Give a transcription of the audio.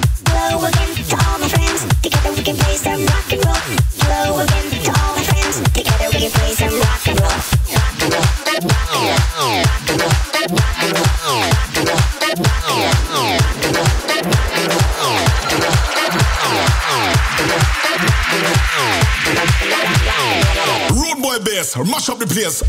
Hello again to all my friends. Together we can play some rock and roll. Hello again to all my friends. Together we can play some rock and roll. Rock and roll. Rock and roll. Rock and roll. Rock and roll. Rock and roll. Rock and roll. Road boy bass, mash up the place.